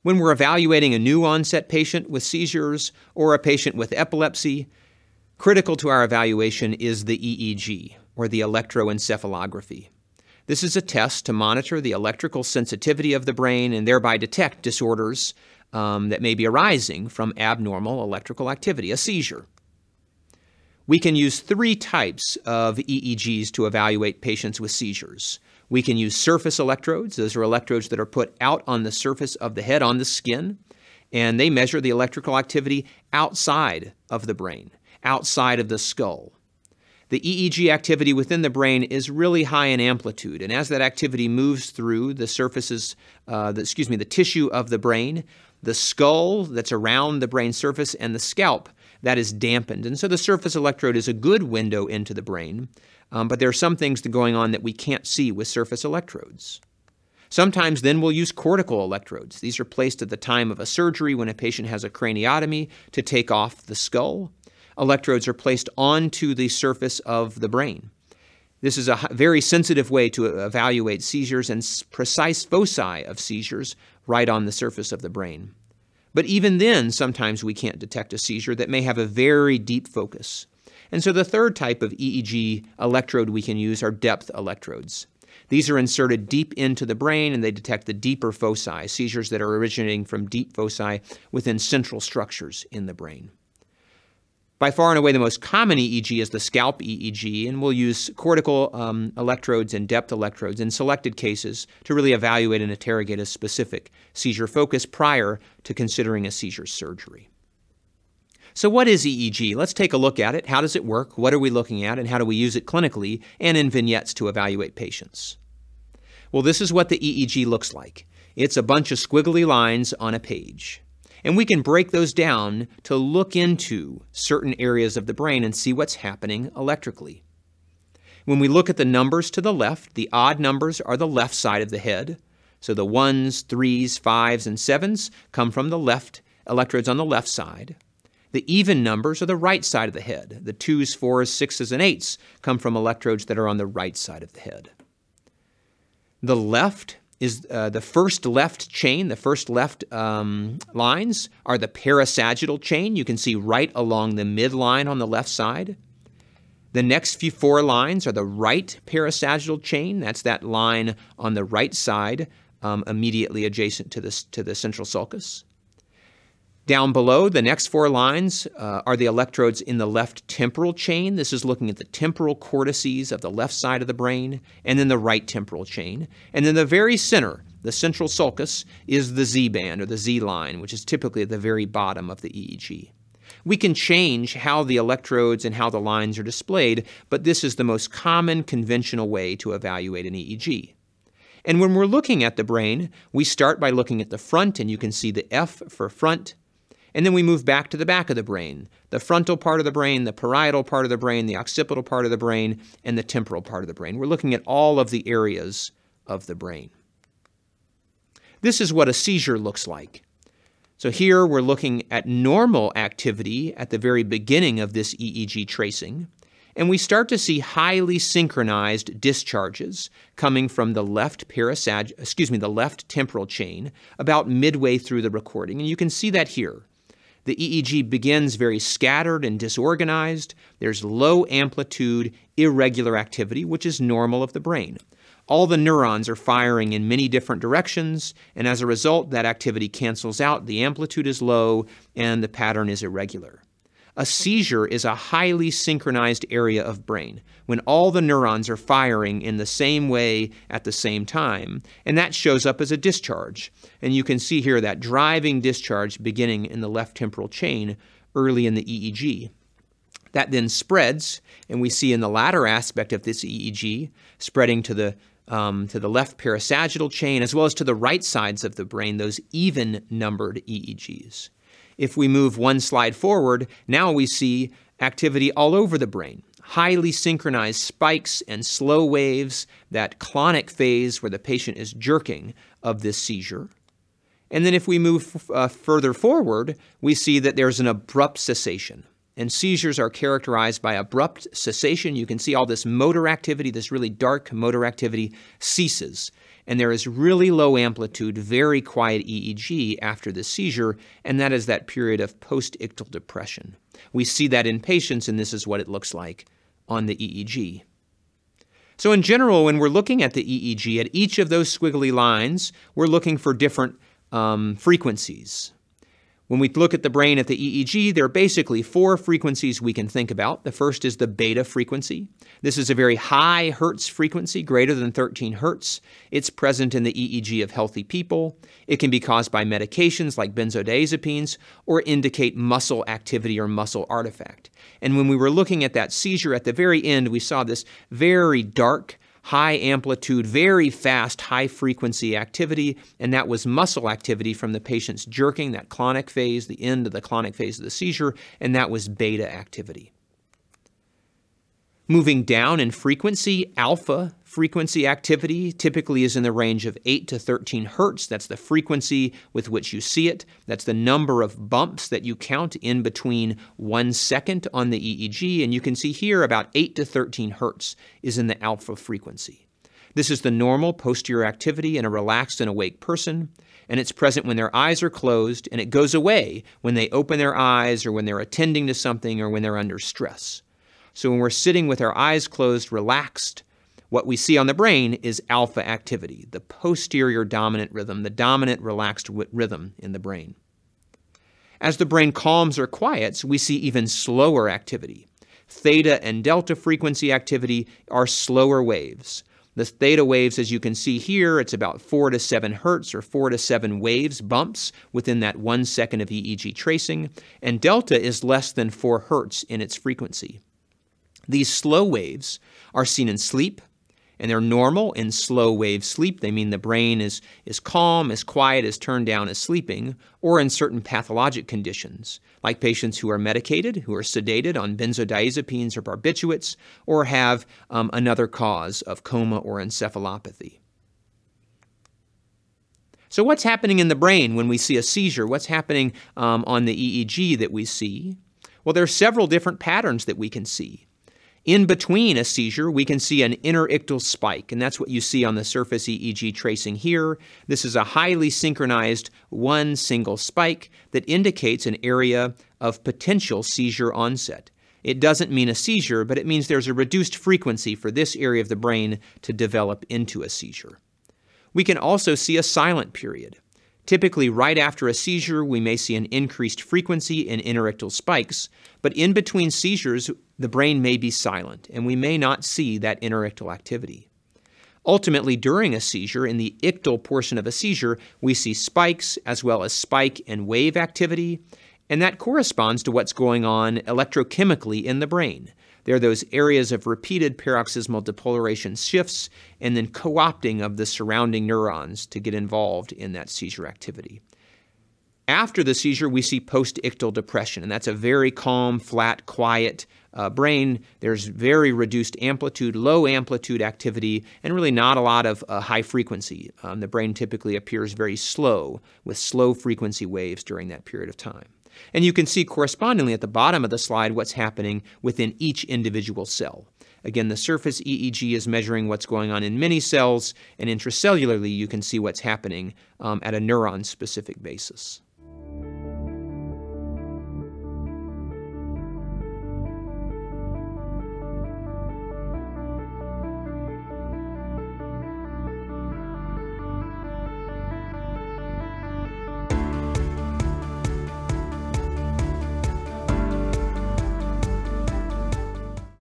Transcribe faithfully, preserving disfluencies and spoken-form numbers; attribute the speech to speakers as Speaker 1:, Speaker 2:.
Speaker 1: When we're evaluating a new onset patient with seizures or a patient with epilepsy, critical to our evaluation is the E E G, or the electroencephalography. This is a test to monitor the electrical sensitivity of the brain and thereby detect disorders um, that may be arising from abnormal electrical activity, a seizure. We can use three types of E E Gs to evaluate patients with seizures. We can use surface electrodes. Those are electrodes that are put out on the surface of the head, on the skin, and they measure the electrical activity outside of the brain, outside of the skull. The E E G activity within the brain is really high in amplitude, and as that activity moves through the surfaces, uh, the, excuse me, the tissue of the brain, the skull that's around the brain surface and the scalp, that is dampened. And so the surface electrode is a good window into the brain, um, but there are some things going on that we can't see with surface electrodes. Sometimes then we'll use cortical electrodes. These are placed at the time of a surgery when a patient has a craniotomy to take off the skull. Electrodes are placed onto the surface of the brain. This is a very sensitive way to evaluate seizures and precise foci of seizures right on the surface of the brain. But even then, sometimes we can't detect a seizure that may have a very deep focus. And so the third type of E E G electrode we can use are depth electrodes. These are inserted deep into the brain and they detect the deeper foci, seizures that are originating from deep foci within central structures in the brain. By far and away, the most common E E G is the scalp E E G, and we'll use cortical um, electrodes and depth electrodes in selected cases to really evaluate and interrogate a specific seizure focus prior to considering a seizure surgery. So what is E E G? Let's take a look at it. How does it work? What are we looking at? And how do we use it clinically and in vignettes to evaluate patients? Well, this is what the E E G looks like. It's a bunch of squiggly lines on a page. And we can break those down to look into certain areas of the brain and see what's happening electrically. When we look at the numbers to the left, the odd numbers are the left side of the head. So the ones, threes, fives, and sevens come from the left, electrodes on the left side. The even numbers are the right side of the head. The twos, fours, sixes, and eights come from electrodes that are on the right side of the head. The left is uh, the first left chain, the first left um, lines are the parasagittal chain. You can see right along the midline on the left side. The next few four lines are the right parasagittal chain. That's that line on the right side, um, immediately adjacent to, this, to the central sulcus. Down below, the next four lines uh, are the electrodes in the left temporal chain. This is looking at the temporal cortices of the left side of the brain, and then the right temporal chain. And then the very center, the central sulcus, is the Z-band, or the Z-line, which is typically at the very bottom of the E E G. We can change how the electrodes and how the lines are displayed, but this is the most common conventional way to evaluate an E E G. And when we're looking at the brain, we start by looking at the front, and you can see the F for front. And then we move back to the back of the brain, the frontal part of the brain, the parietal part of the brain, the occipital part of the brain, and the temporal part of the brain. We're looking at all of the areas of the brain. This is what a seizure looks like. So here we're looking at normal activity at the very beginning of this E E G tracing, and we start to see highly synchronized discharges coming from the left parasag- excuse me, the left temporal chain about midway through the recording, and you can see that here. The E E G begins very scattered and disorganized. There's low amplitude, irregular activity, which is normal of the brain. All the neurons are firing in many different directions, and as a result, that activity cancels out. The amplitude is low, and the pattern is irregular. A seizure is a highly synchronized area of brain when all the neurons are firing in the same way at the same time, and that shows up as a discharge. And you can see here that driving discharge beginning in the left temporal chain early in the E E G. That then spreads, and we see in the latter aspect of this E E G spreading to the um, to the left parasagittal chain as well as to the right sides of the brain, those even-numbered E E Gs. If we move one slide forward, now we see activity all over the brain. Highly synchronized spikes and slow waves, that clonic phase where the patient is jerking of this seizure. And then if we move uh, further forward, we see that there's an abrupt cessation. And seizures are characterized by abrupt cessation. You can see all this motor activity, this really dark motor activity ceases. And there is really low amplitude, very quiet E E G after the seizure, and that is that period of post-ictal depression. We see that in patients, and this is what it looks like on the E E G. So in general, when we're looking at the E E G, at each of those squiggly lines, we're looking for different um, frequencies. When we look at the brain at the E E G, there are basically four frequencies we can think about. The first is the beta frequency. This is a very high hertz frequency, greater than thirteen hertz. It's present in the E E G of healthy people. It can be caused by medications like benzodiazepines or indicate muscle activity or muscle artifact. And when we were looking at that seizure at the very end, we saw this very dark, high amplitude, very fast, high frequency activity, and that was muscle activity from the patient's jerking, that clonic phase, the end of the clonic phase of the seizure, and that was beta activity. Moving down in frequency, alpha frequency activity typically is in the range of eight to thirteen hertz. That's the frequency with which you see it. That's the number of bumps that you count in between one second on the E E G, and you can see here about eight to thirteen hertz is in the alpha frequency. This is the normal posterior activity in a relaxed and awake person, and it's present when their eyes are closed, and it goes away when they open their eyes or when they're attending to something or when they're under stress. So when we're sitting with our eyes closed, relaxed, what we see on the brain is alpha activity, the posterior dominant rhythm, the dominant relaxed rhythm in the brain. As the brain calms or quiets, we see even slower activity. Theta and delta frequency activity are slower waves. The theta waves, as you can see here, it's about four to seven hertz or four to seven waves, bumps, within that one second of E E G tracing, and delta is less than four hertz in its frequency. These slow waves are seen in sleep, and they're normal in slow wave sleep. They mean the brain is, is calm, is quiet, is turned down, is sleeping, or in certain pathologic conditions, like patients who are medicated, who are sedated on benzodiazepines or barbiturates, or have um, another cause of coma or encephalopathy. So what's happening in the brain when we see a seizure? What's happening um, on the E E G that we see? Well, there are several different patterns that we can see. In between a seizure, we can see an interictal spike, and that's what you see on the surface E E G tracing here. This is a highly synchronized one single spike that indicates an area of potential seizure onset. It doesn't mean a seizure, but it means there's a reduced frequency for this area of the brain to develop into a seizure. We can also see a silent period. Typically, right after a seizure, we may see an increased frequency in interictal spikes, but in between seizures, the brain may be silent, and we may not see that interictal activity. Ultimately, during a seizure, in the ictal portion of a seizure, we see spikes as well as spike and wave activity, and that corresponds to what's going on electrochemically in the brain. There are those areas of repeated paroxysmal depolarization shifts and then co-opting of the surrounding neurons to get involved in that seizure activity. After the seizure, we see post-ictal depression, and that's a very calm, flat, quiet uh, brain. There's very reduced amplitude, low amplitude activity, and really not a lot of uh, high frequency. Um, the brain typically appears very slow, with slow frequency waves during that period of time. And you can see correspondingly at the bottom of the slide what's happening within each individual cell. Again, the surface E E G is measuring what's going on in many cells, and intracellularly you can see what's happening um, at a neuron-specific basis.